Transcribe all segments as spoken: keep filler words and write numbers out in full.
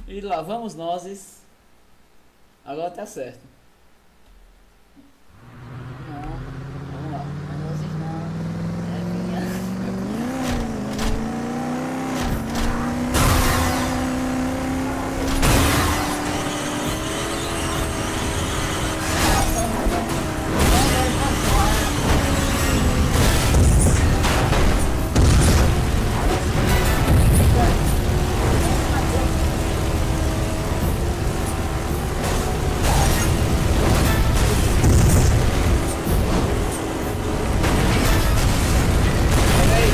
E lá vamos nós. Agora tá certo. Não, Vamos lá. Velozes não. É minha. Pega aí.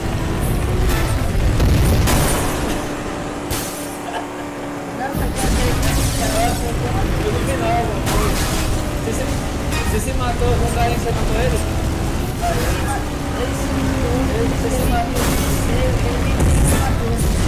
Não, mas tem aquele Eu no final, mano. Você se, você se matou, o cara você matou ele? ele se matou. Ele, você se matou. Ele, ele, ele se matou.